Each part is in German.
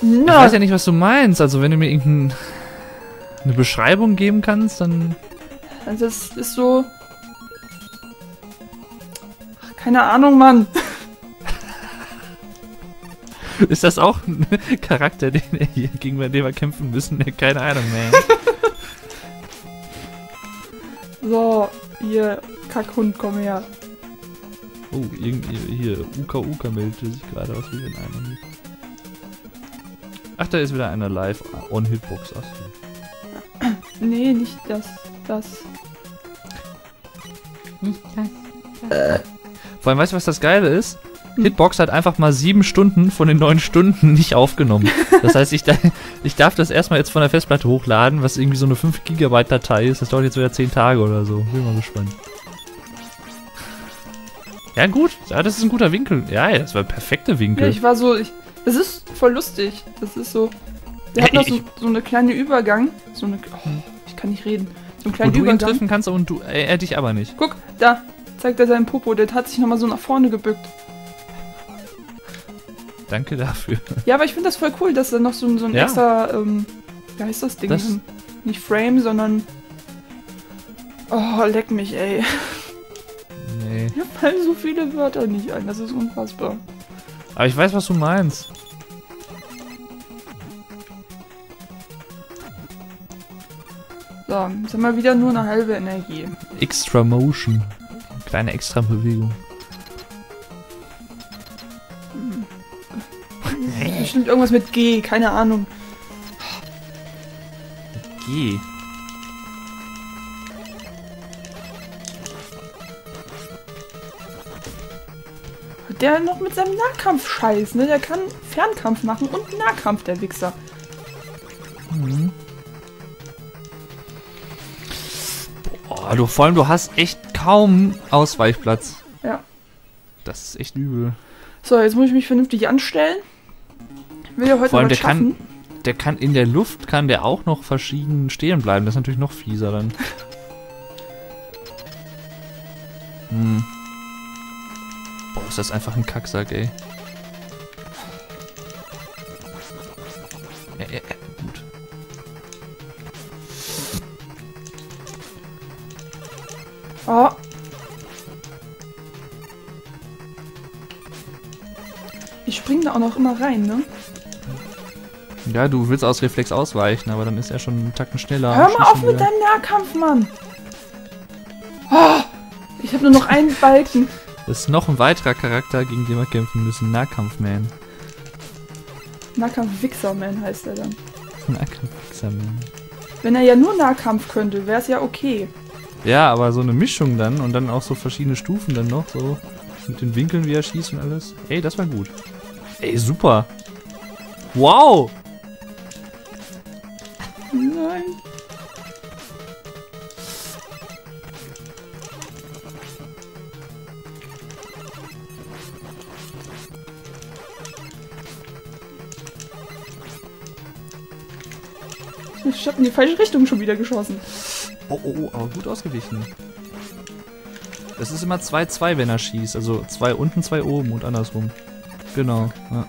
Na. Ich weiß ja nicht, was du meinst. Also wenn du mir eine Beschreibung geben kannst, dann... Also es ist so... Ach, keine Ahnung, Mann. Ist das auch ein Charakter, gegen den wir kämpfen müssen? Keine Ahnung, man. So, hier, Kackhund, komm her. Oh, irgendwie hier, Uka meldete sich gerade aus wie in einem. Ach, da ist wieder einer live on Hitbox. Ach, Nee, nicht das. Vor allem, weißt du, was das Geile ist? Hitbox hat einfach mal 7 Stunden von den 9 Stunden nicht aufgenommen. Das heißt, ich darf das erstmal jetzt von der Festplatte hochladen, was irgendwie so eine 5 GB Datei ist. Das dauert jetzt wieder 10 Tage oder so. Bin mal gespannt. Ja gut, ja, das ist ein guter Winkel. Ja, das war ein perfekter Winkel. Ja, ich war so... Das ist voll lustig. Das ist so... Der hat noch so eine kleine Übergang. So eine... Oh, ich kann nicht reden. So einen kleinen Wo du ihn Übergang. treffen kannst und er dich aber nicht. Guck, da zeigt er seinen Popo. Der hat sich nochmal so nach vorne gebückt. Danke dafür. Ja, aber ich finde das voll cool, dass da noch so ein Ja. extra... wie heißt das Ding? Das- Nicht Frame, sondern... Oh, leck mich, ey. Nee. Mir fallen so viele Wörter nicht ein. Das ist unfassbar. Aber ich weiß, was du meinst. So, jetzt haben wir wieder nur eine halbe Energie. Extra Motion. Kleine extra Bewegung. Bestimmt irgendwas mit G, keine Ahnung. Geh. Der noch mit seinem Nahkampf-Scheiß, ne? Der kann Fernkampf machen und Nahkampf, der Wichser. Mhm. Boah, vor allem, du hast echt kaum Ausweichplatz. Ja. Das ist echt übel. So, jetzt muss ich mich vernünftig anstellen. Ich will ja heute Vor allem, was schaffen. der kann in der Luft, kann der auch noch verschieden stehen bleiben. Das ist natürlich noch fieser dann. Hm. Boah, ist das einfach ein Kacksack, ey. Gut. Oh. Ich spring da auch noch immer rein, ne? Ja, du willst aus Reflex ausweichen, aber dann ist er schon einen Tacken schneller. Hör schießt mal auf schon mit wieder. deinem Nahkampf, Mann! Oh, ich habe nur noch einen Balken. Das ist noch ein weiterer Charakter, gegen den wir kämpfen müssen. Nahkampfman. Nahkampf-Wichser-Man heißt er dann. Nahkampf-Wichser-Man. Wenn er ja nur Nahkampf könnte, wäre es ja okay. Ja, aber so eine Mischung dann und dann auch so verschiedene Stufen dann noch, so mit den Winkeln, wie er schießt und alles. Ey, das war gut. Ey, super. Wow. Nein. Ich hab in die falsche Richtung schon wieder geschossen. Oh, aber gut ausgewichen. Das ist immer 2-2, wenn er schießt. Also 2 unten, 2 oben und andersrum. Genau, ja.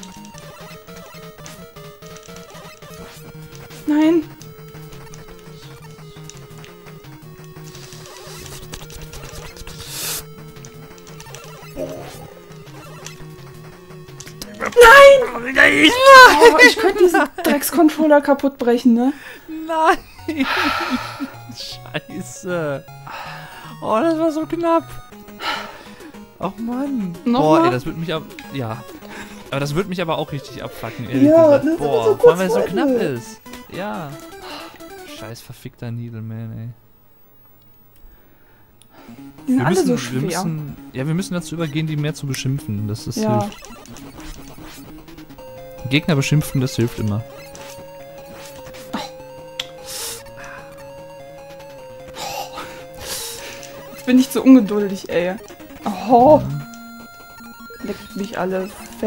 Nein. Nein! Oh, ich könnte diesen Dreckscontroller kaputt brechen, ne? Nein! Scheiße! Oh, das war so knapp! Och Mann! Boah, Nochmal? ey, das wird mich ja. Aber das wird mich aber auch richtig abfacken, ehrlich Ja, gesagt. das ist Boah, so vor allem, weil es kurz so vor knapp Ende. ist. Ja. Scheiß verfickter Needleman, ey. Die sind alle so schwer. Wir müssen dazu übergehen, die mehr zu beschimpfen. Das Ja. hilft. Gegner beschimpfen, das hilft immer. Jetzt bin ich zu ungeduldig, ey. Oh. Leckt mich alle fett.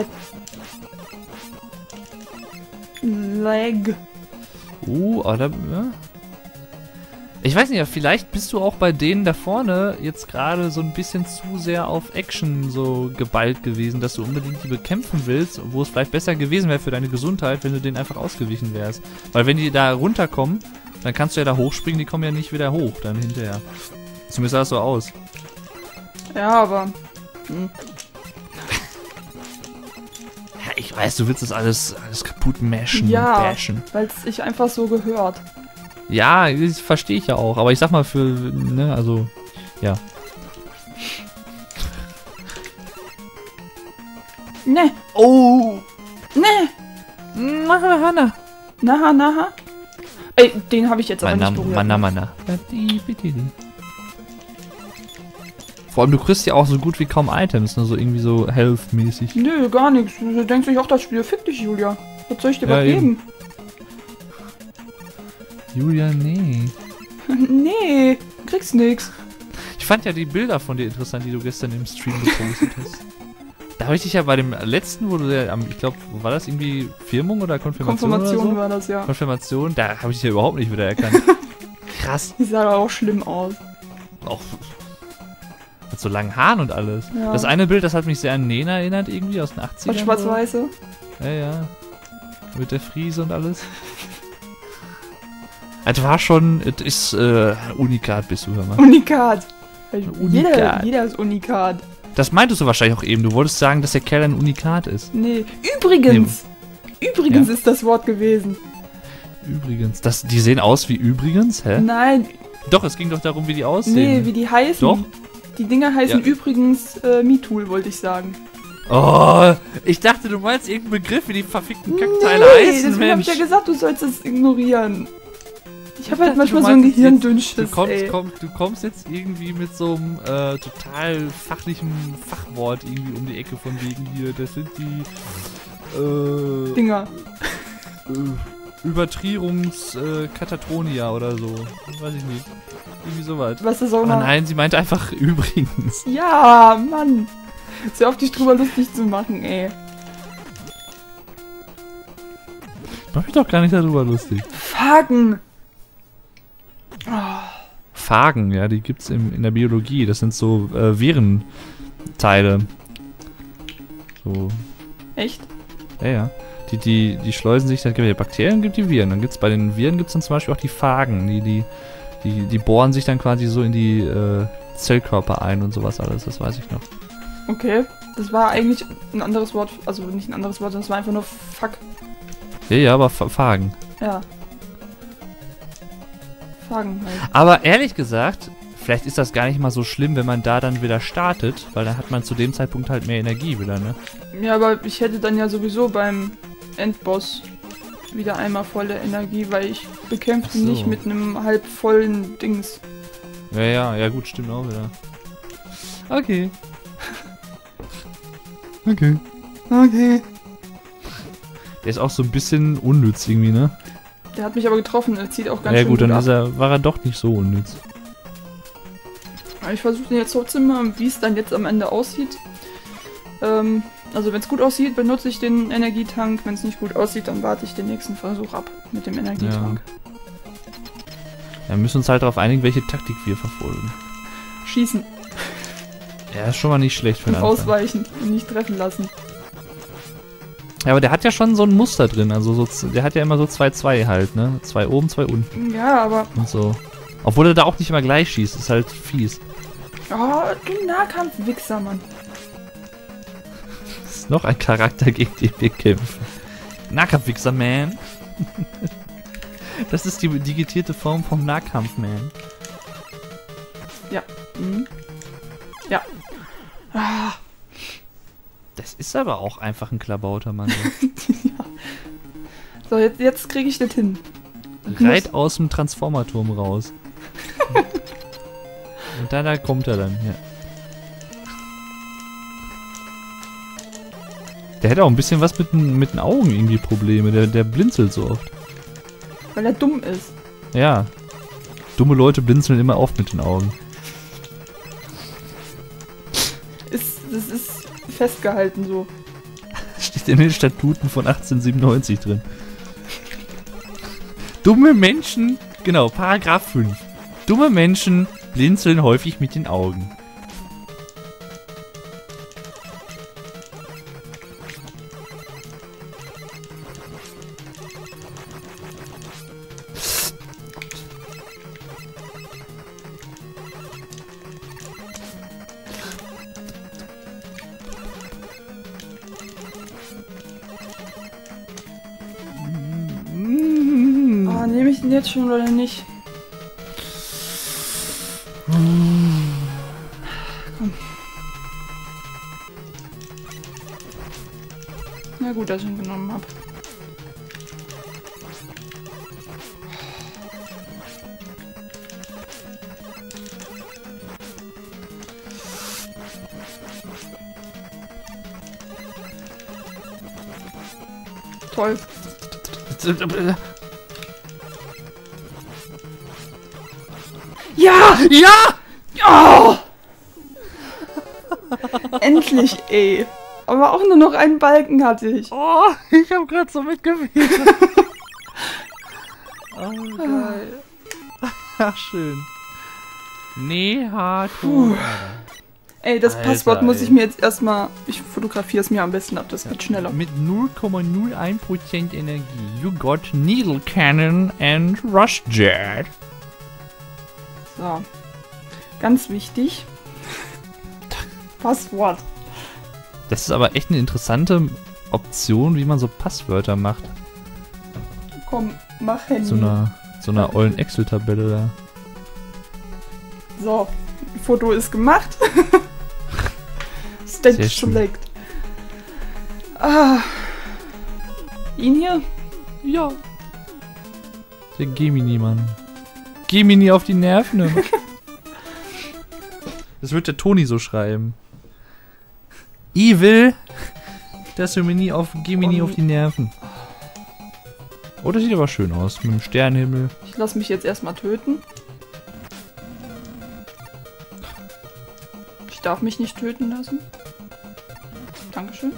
Leg. Aber da, ja. Ich weiß nicht, vielleicht bist du auch bei denen da vorne jetzt gerade so ein bisschen zu sehr auf Action so geballt gewesen, dass du unbedingt die bekämpfen willst, wo es vielleicht besser gewesen wäre für deine Gesundheit, wenn du denen einfach ausgewichen wärst. Weil wenn die da runterkommen, dann kannst du ja da hochspringen, die kommen ja nicht wieder hoch dann hinterher. Zumindest sah das so aus. Ja, aber... Ja, ich weiß, du willst das alles kaputt mashen Ja, und bashen. weil es sich einfach so gehört. Ja, das verstehe ich ja auch, aber ich sag mal ne, also, ja. Ne, Oh! ne, Hanna. naha. Ey, den habe ich jetzt aber nicht berührt. Mana. Vor allem, du kriegst ja auch so gut wie kaum Items, ne, so irgendwie so Health-mäßig. Nö, gar nichts. Du denkst dich auch, das Spiel fick dich, Julia. Was soll ich dir Ja, was eben. geben? Julia, nee. Nee, kriegst nix. Ich fand ja die Bilder von dir interessant, die du gestern im Stream gepostet hast. Da habe ich dich ja bei dem letzten, wo du ja ich glaube, war das irgendwie Firmung oder Konfirmation Konfirmation oder so? war das, ja. Konfirmation, da habe ich dich ja überhaupt nicht wiedererkannt. Krass. Die sah aber auch schlimm aus. Auch mit so langen Haaren und alles. Ja. Das eine Bild, das hat mich sehr an Nena erinnert, irgendwie aus den 80ern. Das schwarz-weiße. Ja. Mit der Friese und alles. Es war schon, es ist Unikat bist du, hör mal. Unikat. Unikat. Jeder ist Unikat. Das meintest du wahrscheinlich auch eben. Du wolltest sagen, dass der Kerl ein Unikat ist. Nee, übrigens. Übrigens ist das Wort gewesen. Übrigens. Die sehen aus wie übrigens, hä? Nein, Doch, es ging doch darum, wie die aussehen. nee, wie die heißen. Doch. Die Dinger heißen Ja. übrigens MeTool, wollte ich sagen. Oh, ich dachte, du meinst irgendeinen Begriff, wie die verfickten Kackteile Nee, heißen, deswegen hab ich Mensch. ja gesagt, du sollst es ignorieren. Ich habe halt dachte, manchmal du so ein meinst jetzt- Gehirndünnschiss, ey. Du kommst jetzt irgendwie mit so einem total fachlichen Fachwort irgendwie um die Ecke von wegen hier. Das sind die Dinger. Übertrierungskatatronia oder so. Weiß ich nicht. Irgendwie sowas. Was ist auch Aber noch? nein, sie meinte einfach übrigens. Ja, Mann. Hör auf, dich drüber lustig zu machen, ey. Mach mich doch gar nicht darüber lustig. Fagen. Phagen, ja, die gibt's in der Biologie. Das sind so Virenteile. So, Echt? ja. Die schleusen sich, dann gibt es ja Bakterien, gibt die Viren. Dann gibt's bei den Viren gibt's dann zum Beispiel auch die Phagen. Die bohren sich dann quasi so in die Zellkörper ein und sowas alles, das weiß ich noch. Okay. Das war eigentlich ein anderes Wort. Also nicht ein anderes Wort, das war einfach nur Fuck. Ja, aber Phagen. Ja. Fagen halt. Aber ehrlich gesagt, vielleicht ist das gar nicht mal so schlimm, wenn man da dann wieder startet, weil dann hat man zu dem Zeitpunkt halt mehr Energie wieder, ne? Ja, aber ich hätte dann ja sowieso beim Endboss wieder einmal volle Energie, weil ich bekämpfe Ach so. nicht mit einem halb vollen Dings. Ja, gut, stimmt auch wieder. Okay. Okay. Der ist auch so ein bisschen unnütz irgendwie, ne? Der hat mich aber getroffen, er zieht auch ganz Ja schön gut, dann ab. war er doch nicht so unnütz. Aber ich versuche den jetzt trotzdem mal, wie es dann jetzt am Ende aussieht. Also wenn es gut aussieht, benutze ich den Energietank. Wenn es nicht gut aussieht, dann warte ich den nächsten Versuch ab mit dem Energietank. Ja, wir müssen uns halt darauf einigen, welche Taktik wir verfolgen. Schießen Ja, ist schon mal nicht schlecht für und den Anfang. ausweichen und nicht treffen lassen. Ja, aber der hat ja schon so ein Muster drin, also so, der hat ja immer so 2-2 halt, ne? 2 oben, 2 unten Ja, aber... und so. Obwohl er da auch nicht immer gleich schießt, ist halt fies. Oh, du Nahkampf-Wichser, Mann. Das ist noch ein Charakter, gegen den wir kämpfen. Nahkampfwichser, man. Das ist die digitierte Form vom Nahkampf-Man. Ja. Mhm. Ja. Ah. Das ist aber auch einfach ein Klabauter, Mann. So, jetzt kriege ich das hin. Reit aus dem Transformaturm raus. Und da kommt er dann, ja. Der hätte auch ein bisschen was mit den Augen irgendwie Probleme. Der blinzelt so oft. Weil er dumm ist. Ja. Dumme Leute blinzeln immer oft mit den Augen. Das ist festgehalten so. Steht in den Statuten von 1897 drin. Dumme Menschen, genau, Paragraph 5. Dumme Menschen blinzeln häufig mit den Augen. Nehme ich den jetzt schon oder nicht? Komm. Na gut, dass ich ihn genommen habe. Toll. Ja! Ja! Oh! Endlich, ey. Aber auch nur noch einen Balken hatte ich. Oh, ich habe gerade so mitgewiesen. Oh, geil. Ach, schön. Ey, das Alter, Passwort muss ich ey. mir jetzt erstmal... Ich fotografiere es mir am besten ab, das geht schneller. Mit 0,01% Energie. You got Needle Cannon and Rush Jet. So. Ganz wichtig. Passwort. Das ist aber echt eine interessante Option, wie man so Passwörter macht. Komm, mach Handy. So einer ollen Excel-Tabelle da. So, Foto ist gemacht. Stage Sehr schön. select. Ah. Ihn hier? Ja. Der Gemini, Mann. Gemini auf die Nerven. Ne? Das wird der Toni so schreiben. Evil. Das Gemini auf Gemini auf die Nerven. Oh, das sieht aber schön aus. Mit dem Sternenhimmel. Ich lasse mich jetzt erstmal töten. Ich darf mich nicht töten lassen. Dankeschön.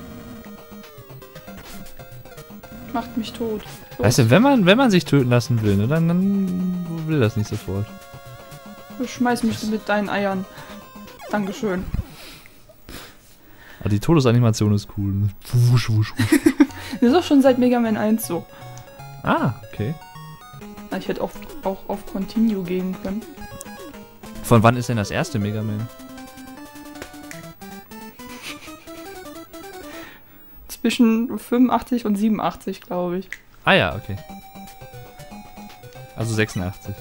Macht mich tot. Los. Weißt du, wenn man sich töten lassen will, ne, dann will das nicht sofort. Schmeiß mich mit deinen Eiern. Dankeschön. Aber die Todesanimation ist cool. Wusch, wusch, wusch. Das ist auch schon seit Mega Man 1 so. Ah, okay. Na, ich hätte auch auf Continue gehen können. Von wann ist denn das erste Mega Man? Zwischen 85 und 87, glaube ich. Ah ja, okay. Also 86.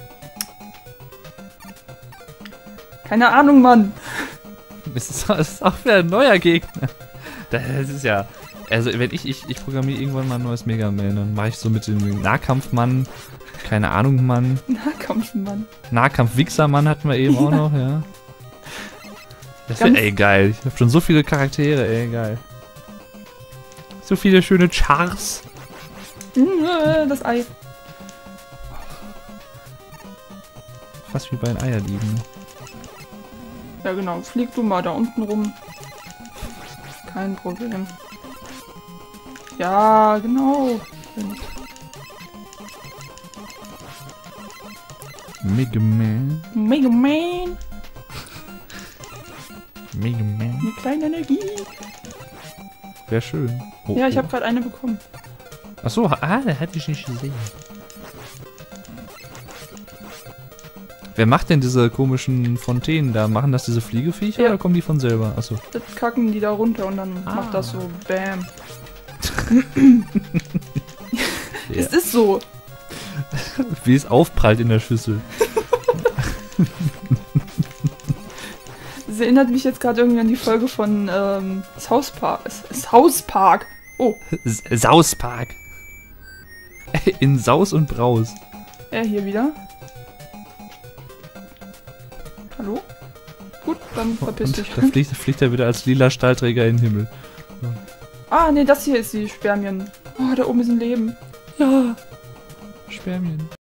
Keine Ahnung, Mann. Das ist auch wieder ein neuer Gegner. Das ist ja... Also wenn ich programmiere irgendwann mal ein neues Mega Man, dann mache ich so mit dem Nahkampfmann, keine Ahnung, Mann. Nahkampfmann. Nahkampf-Wichser-Mann hatten wir eben Ja. auch noch, ja. Das wäre, ey, geil. Ich habe schon so viele Charaktere, ey, geil. So viele schöne Chars. Das Ei. Fast wie bei den Eierlieben. Ja genau, flieg du mal da unten rum. Kein Problem. Ja, genau. Mega Man. Mega Man. Mega Man. Eine kleine Energie. Wäre schön. Oh, Ja, ich oh. habe gerade eine bekommen. Achso, da hätte ich nicht gesehen. Wer macht denn diese komischen Fontänen da? Machen das diese Fliegeviecher Ja. oder kommen die von selber? Achso. Das kacken die da runter und dann macht das so Bam. Ja. Es ist so. Wie es aufprallt in der Schüssel. Das erinnert mich jetzt gerade irgendwie an die Folge von South Park. South Park. Oh, Sauspark. In Saus und Braus. er hier wieder. Hallo? Gut, dann verpiss dich. Da fliegt er wieder als lila Stahlträger in den Himmel. Ah, nee, das hier ist die Spermien. Oh, da oben ist ein Leben. Ja. Spermien.